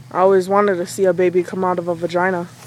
I always wanted to see a baby come out of a vagina.